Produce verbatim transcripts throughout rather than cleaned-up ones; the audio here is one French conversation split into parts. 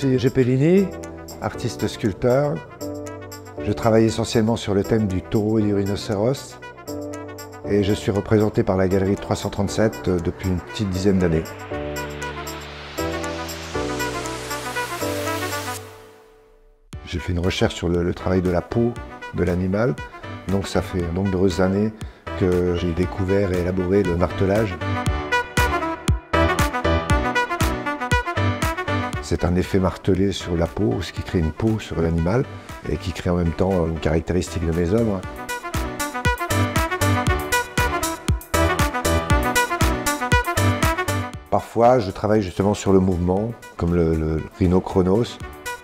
suis Gepellini, artiste sculpteur. Je travaille essentiellement sur le thème du taureau et du rhinocéros. Et je suis représenté par la galerie trois cent trente-sept depuis une petite dizaine d'années. J'ai fait une recherche sur le, le travail de la peau de l'animal. Donc ça fait de nombreuses années que j'ai découvert et élaboré le martelage. C'est un effet martelé sur la peau, ce qui crée une peau sur l'animal et qui crée en même temps une caractéristique de mes œuvres. Parfois, je travaille justement sur le mouvement, comme le, le rhinochronos.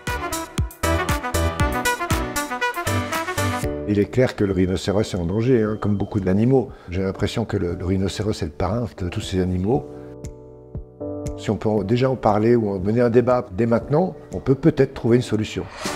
Il est clair que le rhinocéros est en danger, hein, comme beaucoup d'animaux. J'ai l'impression que le, le rhinocéros est le parrain de tous ces animaux. Si on peut déjà en parler ou en mener un débat dès maintenant, on peut peut-être trouver une solution.